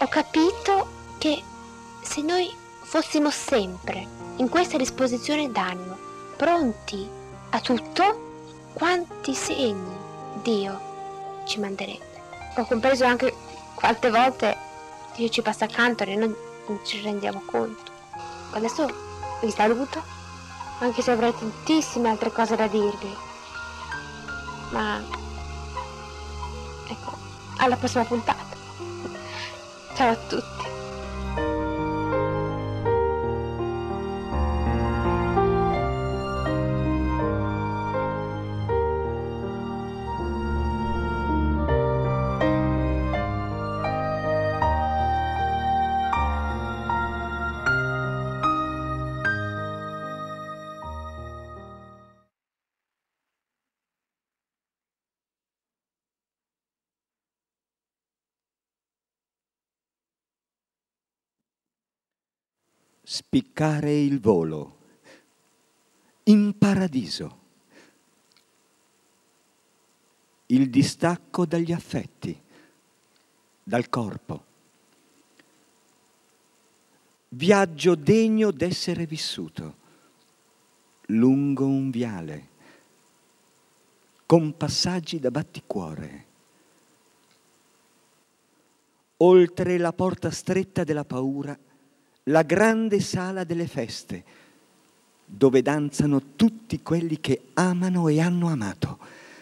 capito che se noi fossimo sempre in questa disposizione d'animo, pronti a tutto, quanti segni Dio ci manderebbe. Ho compreso anche quante volte Dio ci passa accanto e noi non ci rendiamo conto. Adesso vi saluto, anche se avrei tantissime altre cose da dirvi. Ma ecco, alla prossima puntata. Ciao a tutti. Spiccare il volo in paradiso, il distacco dagli affetti, dal corpo, viaggio degno d'essere vissuto lungo un viale con passaggi da batticuore, oltre la porta stretta della paura, la grande sala delle feste, dove danzano tutti quelli che amano e hanno amato.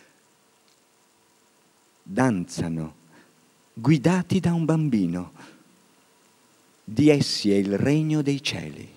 Danzano, guidati da un bambino. Di essi è il regno dei cieli.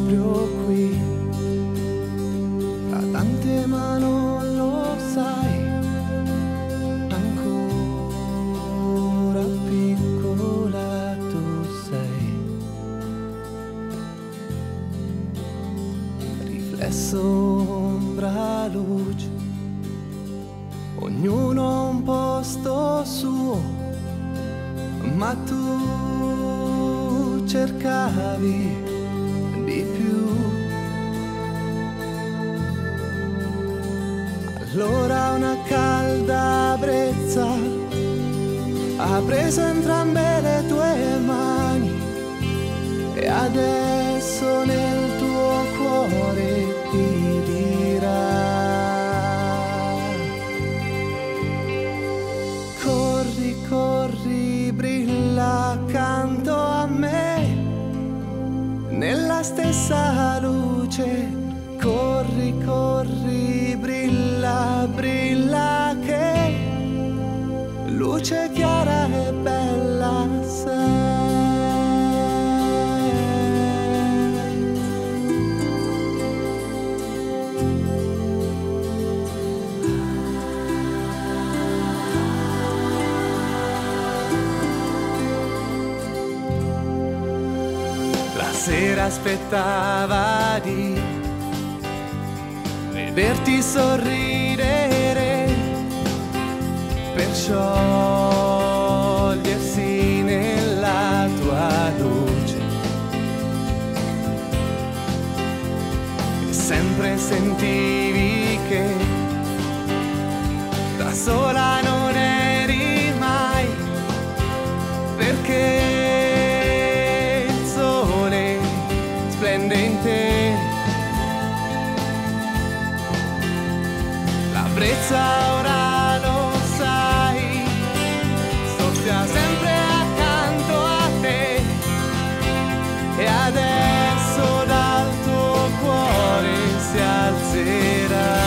proprio qui, da tante ma non lo sai, ancora piccola tu sei, riflesso, ombra, luce, ognuno ha un posto suo, ma tu cercavi di più. Allora una calda brezza ha preso entrambe le tue mani e adesso nel tuo cuore ti dirà: corri, corri, brilla accanto a me, nella stessa luce. Corri, corri, brilla, brilla, che luce chiara e bella sei. La sera aspettava di vederti sorridere per sciogliersi nella tua luce, e sempre sentivi che da sola non eri mai, perché il sole splende in te. Brezza ora lo sai, soffia sempre accanto a te, e adesso dal tuo cuore si alzerà.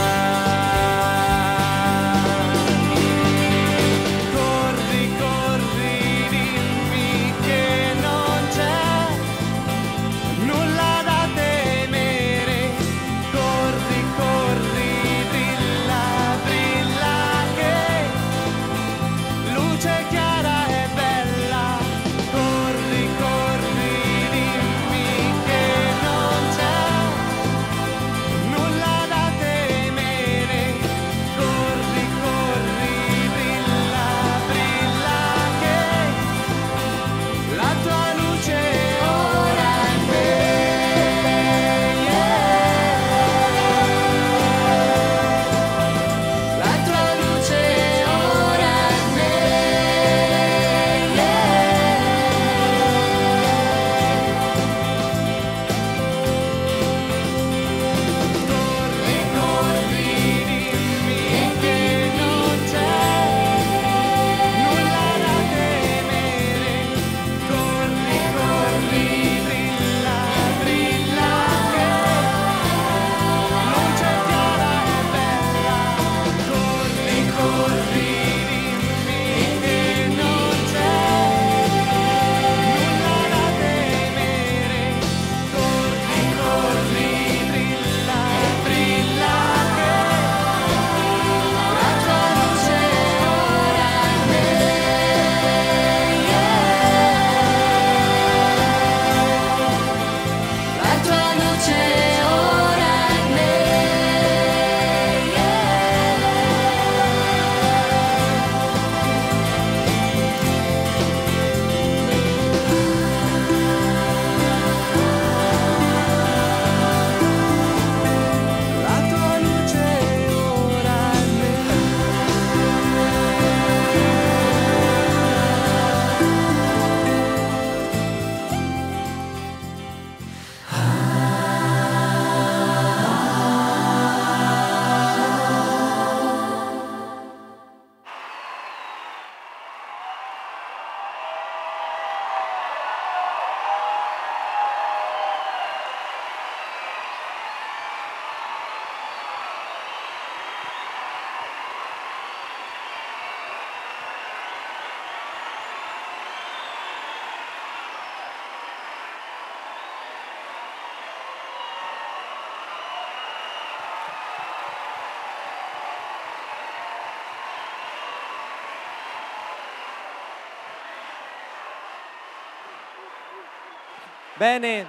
Corri, corri, dimmi Bene,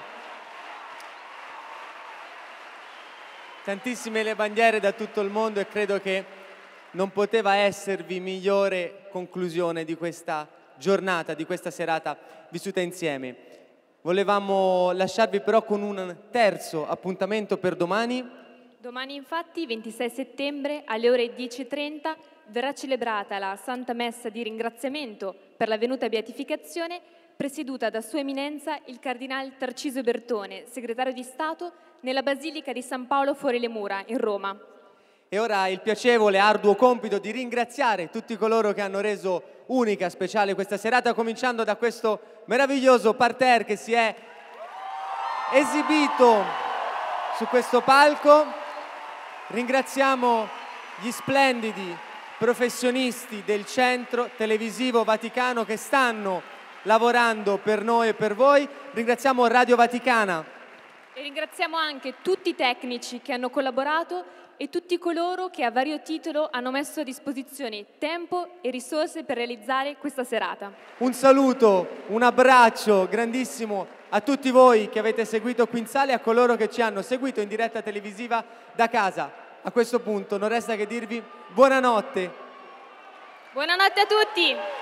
tantissime le bandiere da tutto il mondo e credo che non poteva esservi migliore conclusione di questa giornata, di questa serata vissuta insieme. Volevamo lasciarvi però con un terzo appuntamento per domani. Domani infatti, 26 settembre, alle ore 10:30, verrà celebrata la Santa Messa di ringraziamento per la venuta beatificazione, presieduta da Sua Eminenza il Cardinale Tarcisio Bertone, segretario di Stato, nella Basilica di San Paolo fuori le mura, in Roma. E ora il piacevole e arduo compito di ringraziare tutti coloro che hanno reso unica, speciale questa serata, cominciando da questo meraviglioso parterre che si è esibito su questo palco. Ringraziamo gli splendidi professionisti del Centro Televisivo Vaticano che stanno lavorando per noi e per voi. Ringraziamo Radio Vaticana. E ringraziamo anche tutti i tecnici che hanno collaborato e tutti coloro che a vario titolo hanno messo a disposizione tempo e risorse per realizzare questa serata. Un saluto, un abbraccio grandissimo a tutti voi che avete seguito qui in sala e a coloro che ci hanno seguito in diretta televisiva da casa. A questo punto non resta che dirvi buonanotte. Buonanotte a tutti!